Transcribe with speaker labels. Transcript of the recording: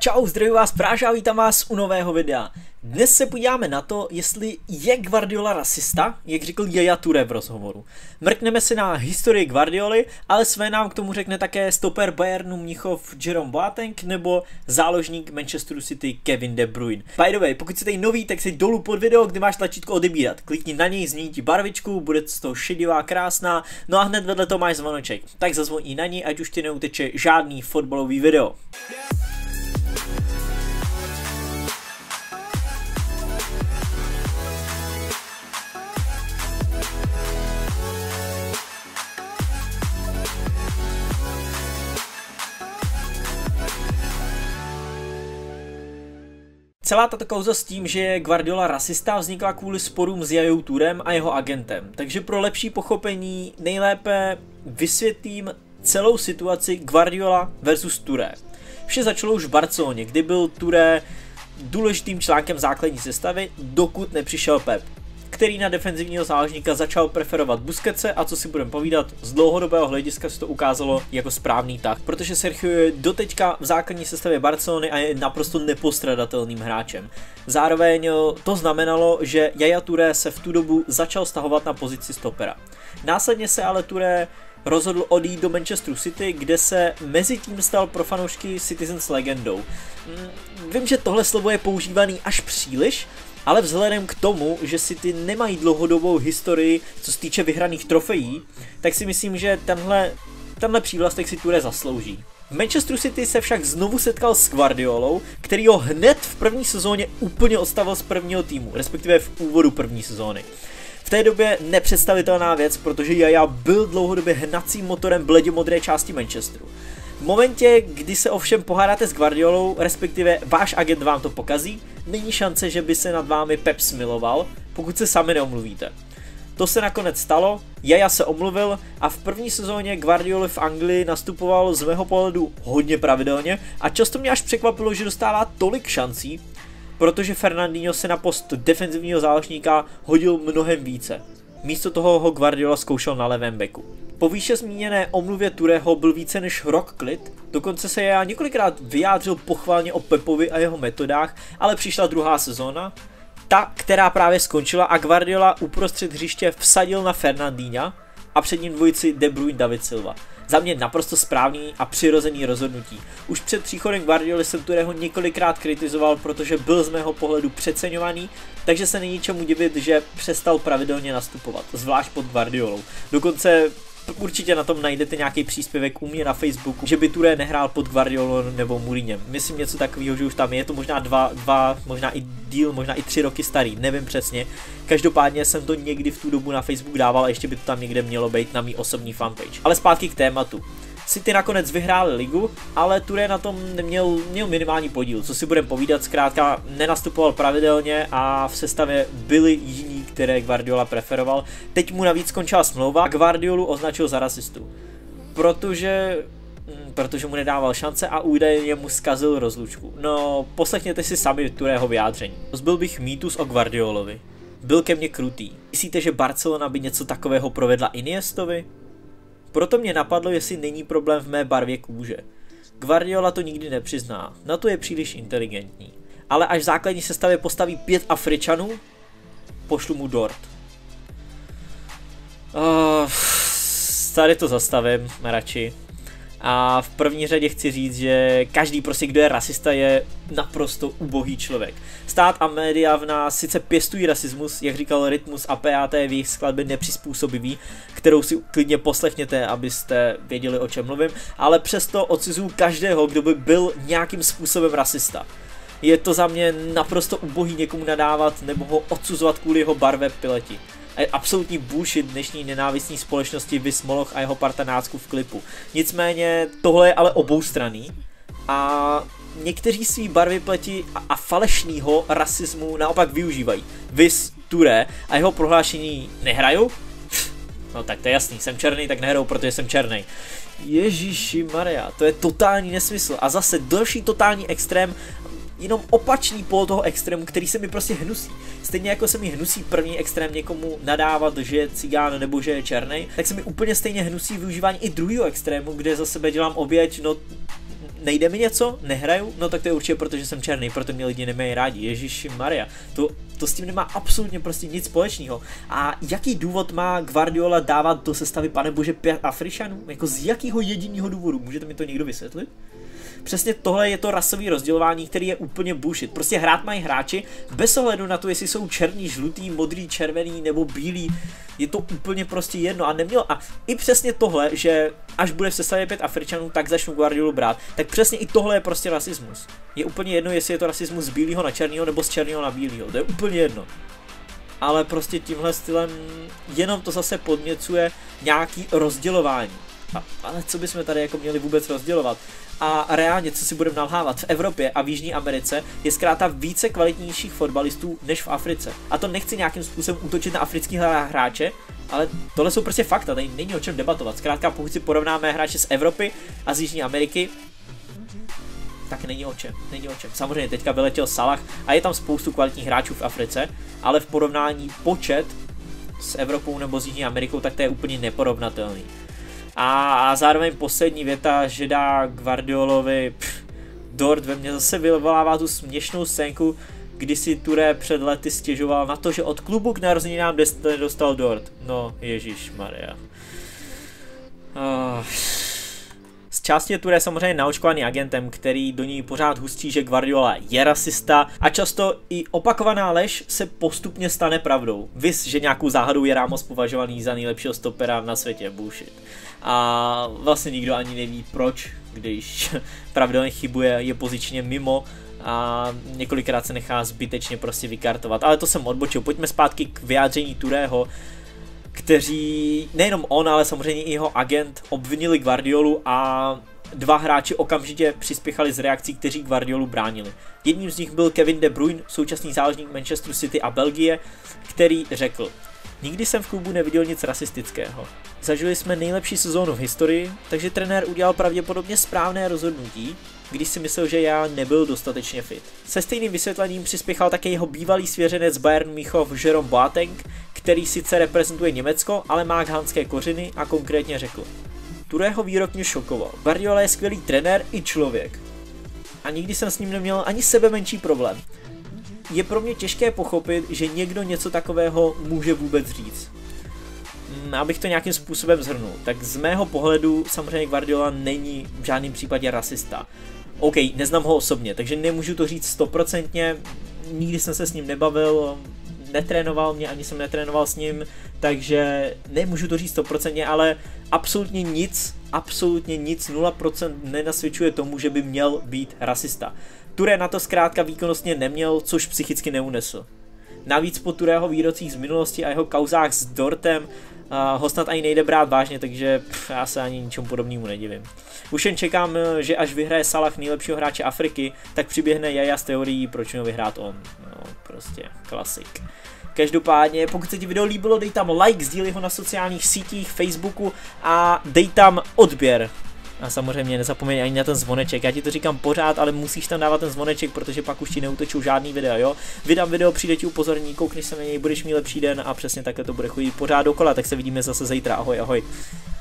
Speaker 1: Čau, zdravím vás Práža a vítám vás u nového videa. Dnes se podíváme na to, jestli je Guardiola rasista, jak řekl Yaya Touré v rozhovoru. Mrkneme se na historii Guardioli, ale své nám k tomu řekne také stoper Bayernu Mnichov Jerome Boateng nebo záložník Manchesteru City Kevin De Bruyne. By the way, pokud jsi tady nový, tak si dolů pod video, kde máš tlačítko odebírat. Klikni na něj, změní ti barvičku, bude z toho šedivá, krásná, no a hned vedle toho máš zvoneček. Tak zazvoní na ní, ať už ti neuteče žádný fotbalový video. Celá tato kauza s tím, že je Guardiola rasista, vznikla kvůli sporům s Yayou Tourem a jeho agentem. Takže pro lepší pochopení nejlépe vysvětlím celou situaci Guardiola versus Touré. Vše začalo už v Barceloně, kdy byl Touré důležitým článkem základní sestavy, dokud nepřišel Pep, který na defenzivního záložníka začal preferovat Busquetse a co si budeme povídat, z dlouhodobého hlediska se to ukázalo jako správný tah, protože Sergio je doteďka v základní sestavě Barcelony a je naprosto nepostradatelným hráčem. Zároveň to znamenalo, že Yaya Touré se v tu dobu začal stahovat na pozici stopera. Následně se ale Touré rozhodl odjít do Manchesteru City, kde se mezi tím stal pro fanoušky Citizens legendou. Vím, že tohle slovo je používaný až příliš, ale vzhledem k tomu, že City nemají dlouhodobou historii, co se týče vyhraných trofejí, tak si myslím, že tenhle přívlastek si Touré zaslouží. V Manchesteru City se však znovu setkal s Guardiolou, který ho hned v první sezóně úplně odstavil z prvního týmu, respektive v úvodu první sezóny. V té době nepředstavitelná věc, protože Yaya byl dlouhodobě hnacím motorem bledě modré části Manchesteru. V momentě, kdy se ovšem pohádáte s Guardiolou, respektive váš agent vám to pokazí, není šance, že by se nad vámi Pep smiloval, pokud se sami neomluvíte. To se nakonec stalo, Yaya se omluvil a v první sezóně Guardioli v Anglii nastupoval z mého pohledu hodně pravidelně a často mě až překvapilo, že dostává tolik šancí, protože Fernandinho se na post defenzivního záložníka hodil mnohem více. Místo toho ho Guardiola zkoušel na levém beku. Po výše zmíněné omluvě Tourého byl více než rok klid, dokonce se já několikrát vyjádřil pochvalně o Pepovi a jeho metodách, ale přišla druhá sezóna, ta, která právě skončila a Guardiola uprostřed hřiště vsadil na Fernandinha a před ním dvojici De Bruyne David Silva. Za mě naprosto správný a přirozený rozhodnutí. Už před příchodem Guardioly jsem Tourého několikrát kritizoval, protože byl z mého pohledu přeceňovaný, takže se není čemu divit, že přestal pravidelně nastupovat, zvlášť pod Guardiolou. Dokonce určitě na tom najdete nějaký příspěvek u mě na Facebooku, že by Touré nehrál pod Guardiolou nebo Mourinhem. Myslím něco takového, že už tam je to možná dva, možná i díl, možná i 3 roky starý, nevím přesně. Každopádně jsem to někdy v tu dobu na Facebook dával a ještě by to tam někde mělo být na mý osobní fanpage. Ale zpátky k tématu. City nakonec vyhráli ligu, ale Touré na tom měl minimální podíl, co si budeme povídat, zkrátka nenastupoval pravidelně a v sestavě byli jiní, které Guardiola preferoval. Teď mu navíc skončila smlouva a Guardiolu označil za rasistu, protože mu nedával šance a údajně mu zkazil rozlučku. No, poslechněte si sami Tourého vyjádření. Zbyl bych mýtus o Guardiolovi. Byl ke mně krutý. Myslíte, že Barcelona by něco takového provedla Iniestovi? Proto mě napadlo, jestli není problém v mé barvě kůže. Guardiola to nikdy nepřizná, na to je příliš inteligentní. Ale až v základní sestavě postaví 5 Afričanů, pošlu mu dort. Tady to zastavím radši. A v první řadě chci říct, že každý prostě, kdo je rasista, je naprosto ubohý člověk. Stát a média v nás sice pěstují rasismus, jak říkal Rytmus a PAT v jejich skladbě Nepřizpůsobivý, kterou si klidně poslechněte, abyste věděli, o čem mluvím, ale přesto odsuzuju každého, kdo by byl nějakým způsobem rasista. Je to za mě naprosto ubohý někomu nadávat nebo ho odsuzovat kvůli jeho barvě pileti. A je absolutní bullshit dnešní nenávistní společnosti Vis Moloch a jeho partanácku v klipu. Nicméně tohle je ale oboustranný a někteří svý barvy pleti a falešnýho rasismu naopak využívají. Vis Touré a jeho prohlášení nehraju? No tak to je jasný, jsem černý, tak nehraju, protože jsem černý. Ježíši Maria, to je totální nesmysl a zase další totální extrém, jenom opačný pól toho extrému, který se mi prostě hnusí. Stejně jako se mi hnusí první extrém někomu nadávat, že je cigán nebo že je černý, tak se mi úplně stejně hnusí využívání i druhého extrému, kde za sebe dělám oběť, no nejde mi něco, nehraju, no tak to je určitě proto, že jsem černý, proto mě lidi nemají rádi, Ježíši Maria, to s tím nemá absolutně prostě nic společného. A jaký důvod má Guardiola dávat do sestavy, panebože, 5 Afričanů? Jako z jakého jediného důvodu? Můžete mi to někdo vysvětlit? Přesně tohle je to rasové rozdělování, který je úplně bullshit. Prostě hrát mají hráči bez ohledu na to, jestli jsou černý, žlutý, modrý, červený nebo bílý. Je to úplně prostě jedno a nemělo. A i přesně tohle, že až bude v sestavě 5 Afričanů, tak začnu Guardiolu brát. Tak přesně i tohle je prostě rasismus. Je úplně jedno, jestli je to rasismus z bílého na černýho nebo z černýho na bílého. To je úplně jedno. Ale prostě tímhle stylem jenom to zase podněcuje nějaký rozdělování. Ale co bychom tady jako měli vůbec rozdělovat? A reálně, co si budeme nalhávat, v Evropě a v Jižní Americe je zkrátka více kvalitnějších fotbalistů než v Africe. A to nechci nějakým způsobem útočit na africký hráče, ale tohle jsou prostě fakta, tady není o čem debatovat. Zkrátka, pokud si porovnáme hráče z Evropy a z Jižní Ameriky, tak není o čem. Samozřejmě teďka vyletěl Salah a je tam spoustu kvalitních hráčů v Africe, ale v porovnání počet s Evropou nebo s Jižní Amerikou, tak to je úplně neporovnatelný. A zároveň poslední věta, že dá Guardiolovi dort, ve mně zase vyvolává tu směšnou scénku, kdy si Touré před lety stěžoval na to, že od klubu k narozeninám dostal dort. No, ježišmarja. Z části je Touré samozřejmě naočkovaný agentem, který do ní pořád hustí, že Guardiola je rasista a často i opakovaná lež se postupně stane pravdou. Viz, že nějakou záhadou je Ramos považovaný za nejlepšího stopera na světě, bullshit. A vlastně nikdo ani neví proč, když pravidelně chybuje, je pozičně mimo a několikrát se nechá zbytečně prostě vykartovat. Ale to jsem odbočil, pojďme zpátky k vyjádření Tourého, kteří, nejenom on, ale samozřejmě i jeho agent obvinili Guardiolu a 2 hráči okamžitě přispěchali z reakcí, kteří Guardiolu bránili. Jedním z nich byl Kevin De Bruyne, současný záložník Manchesteru City a Belgie, který řekl: nikdy jsem v klubu neviděl nic rasistického. Zažili jsme nejlepší sezónu v historii, takže trenér udělal pravděpodobně správné rozhodnutí, když si myslel, že já nebyl dostatečně fit. Se stejným vysvětlením přispěchal také jeho bývalý svěřenec Bayern Mnichov Jerome Boateng, který sice reprezentuje Německo, ale má ghanské kořeny a konkrétně řekl: Tourého výrok mě šokoval. Guardiola je skvělý trenér i člověk. A nikdy jsem s ním neměl ani sebe menší problém. Je pro mě těžké pochopit, že někdo něco takového může vůbec říct. Abych to nějakým způsobem shrnul, tak z mého pohledu samozřejmě Guardiola není v žádném případě rasista. OK, neznám ho osobně, takže nemůžu to říct 100%, nikdy jsem se s ním nebavil, netrénoval mě, ani jsem netrénoval s ním, takže nemůžu to říct 100%, ale absolutně nic, 0% nenasvědčuje tomu, že by měl být rasista. Touré na to zkrátka výkonnostně neměl, což psychicky neunesl. Navíc po Tourého výrocích z minulosti a jeho kauzách s dortem ho snad ani nejde brát vážně, takže já se ani ničemu podobnému nedivím. Už jen čekám, že až vyhraje Salah nejlepšího hráče Afriky, tak přiběhne Jaja s teorií, proč měl vyhrát on. No, prostě klasik. Každopádně, pokud se ti video líbilo, dej tam like, sdílej ho na sociálních sítích, Facebooku a dej tam odběr. A samozřejmě nezapomeň ani na ten zvoneček, já ti to říkám pořád, ale musíš tam dávat ten zvoneček, protože pak už ti neutečou žádný videa, jo. Vydám video, přijde ti upozornění, koukneš se na něj, budeš mít lepší den a přesně takhle to bude chodit pořád dokola, tak se vidíme zase zítra, ahoj, ahoj.